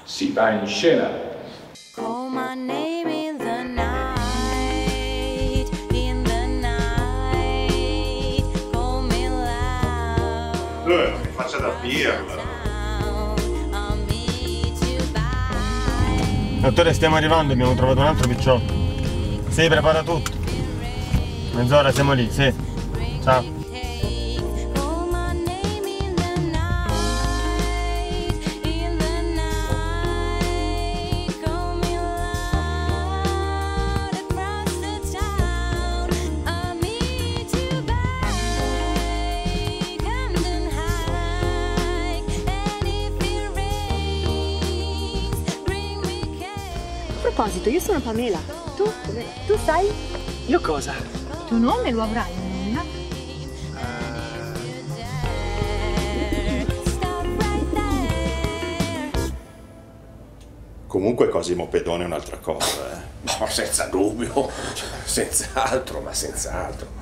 Si va in scena. Call my name in the night, in the night, call me loud. Mi faccia da pirla. I'll meet you by. Dottore, stiamo arrivando, abbiamo trovato un altro picciotto. Sì, prepara tutto. Mezz'ora siamo lì, sì. Ciao. Call my name in the night, in the night, call me loud across the town. I'll meet you by Camden High, and if it rains, bring me cake. A proposito, io sono Pamela. Tu sai? Io cosa? Tuo nome lo avrai, nonna? Stop right there. Comunque Cosimo Pedone è un'altra cosa, No, senza dubbio, senz'altro, ma senz'altro.